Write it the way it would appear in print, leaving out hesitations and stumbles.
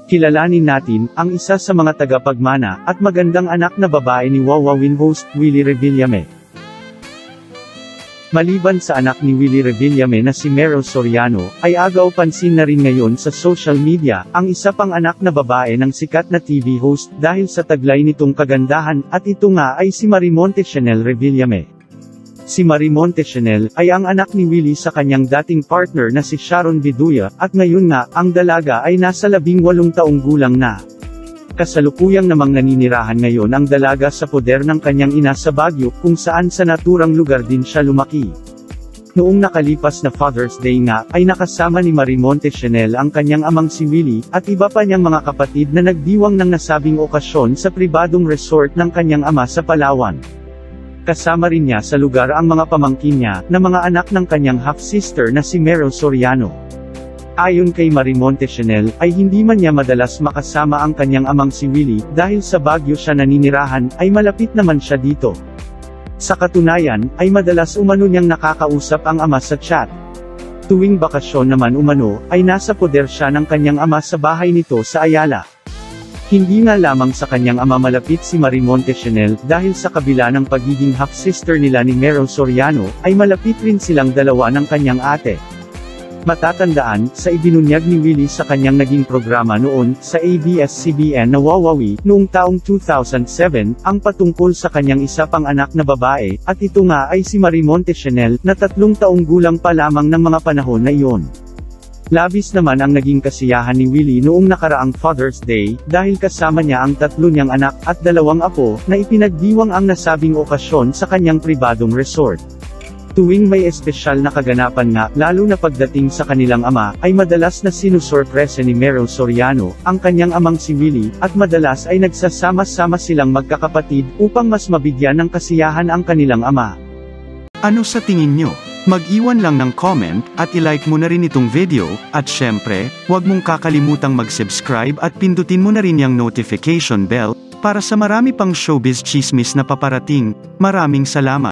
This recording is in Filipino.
Kilalanin natin ang isa sa mga tagapagmana at magandang anak na babae ni Wawawin host, Willie Revillame. Maliban sa anak ni Willie Revillame na si Meryl Soriano, ay agaw pansin na rin ngayon sa social media, ang isa pang anak na babae ng sikat na TV host dahil sa taglay nitong kagandahan, at ito nga ay si Marimonte Chanel Revillame. Si Marimonte Chanel ay ang anak ni Willie sa kanyang dating partner na si Sharon Viduya, at ngayon nga, ang dalaga ay nasa 18 taong gulang na. Kasalukuyang namang naninirahan ngayon ang dalaga sa poder ng kanyang ina sa Baguio, kung saan sa naturang lugar din siya lumaki. Noong nakalipas na Father's Day nga, ay nakasama ni Marimonte Chanel ang kanyang amang si Willie, at iba pa niyang mga kapatid na nagdiwang ng nasabing okasyon sa pribadong resort ng kanyang ama sa Palawan. Kasama rin niya sa lugar ang mga pamangkin niya, na mga anak ng kanyang half-sister na si Meryl Soriano. Ayon kay Marimonte Chanel, ay hindi man niya madalas makasama ang kanyang amang si Willie, dahil sa Baguio siya naninirahan, ay malapit naman siya dito. Sa katunayan, ay madalas umano niyang nakakausap ang ama sa chat. Tuwing bakasyon naman umano, ay nasa poder siya ng kanyang ama sa bahay nito sa Ayala. Hindi nga lamang sa kanyang ama malapit si Marimonte Chanel, dahil sa kabila ng pagiging half-sister nila ni Meryl Soriano, ay malapit rin silang dalawa ng kanyang ate. Matatandaan, sa ibinunyag ni Willie sa kanyang naging programa noon, sa ABS-CBN na Wawawi, noong taong 2007, ang patungkol sa kanyang isa pang anak na babae, at ito nga ay si Marimonte Chanel, na 3 taong gulang pa lamang ng mga panahon na iyon. Labis naman ang naging kasiyahan ni Willie noong nakaraang Father's Day, dahil kasama niya ang 3 niyang anak, at 2 apo, na ipinagdiwang ang nasabing okasyon sa kanyang pribadong resort. Tuwing may espesyal na kaganapan nga, lalo na pagdating sa kanilang ama, ay madalas na sinusorpresa ni Meryl Soriano, ang kanyang amang si Willie, at madalas ay nagsasama-sama silang magkakapatid, upang mas mabigyan ng kasiyahan ang kanilang ama. Ano sa tingin nyo? Mag-iwan lang ng comment, at ilike mo na rin itong video, at syempre, huwag mong kakalimutang mag-subscribe at pindutin mo na rin yung notification bell, para sa marami pang showbiz chismis na paparating. Maraming salamat.